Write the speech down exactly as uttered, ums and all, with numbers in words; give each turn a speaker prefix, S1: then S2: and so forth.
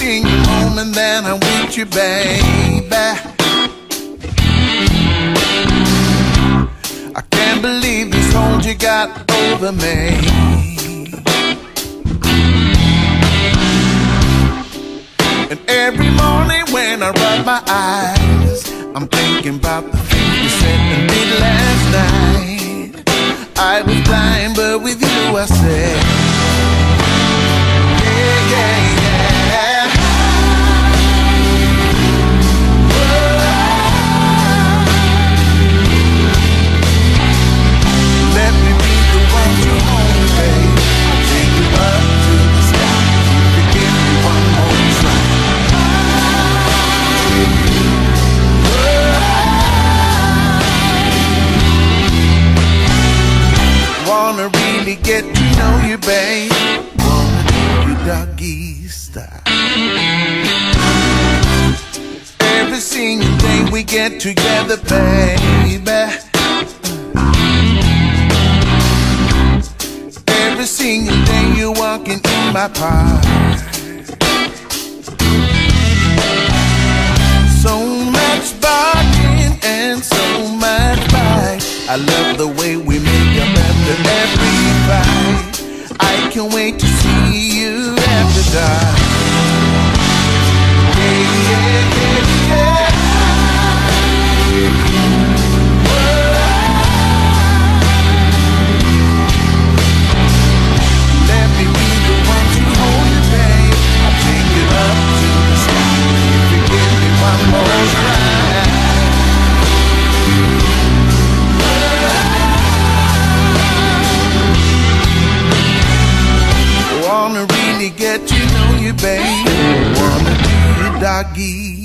S1: bring you home and then I'm with you, baby. I can't believe this hold you got over me. And every morning when I rub my eyes, I'm thinking about the things you said and did last night. I was blind, but with you I said, yeah, yeah, yeah. Let me be the one to hold you, babe. I'll take you up to the sky. You can give me one more try. Wanna really get to know you, babe. Wanna do you doggy style. Every single day we get together, baby. Every single day you're walking in my park. So much barking and so much bite. I love the way we make up after every fight. I can't wait to see you after dark. Yeah, yeah, yeah, yeah. Let me be the one to hold you, babe. I'll take it up to the sky if you give me one more try. Wanna really get to know you, babe. Wanna do you doggy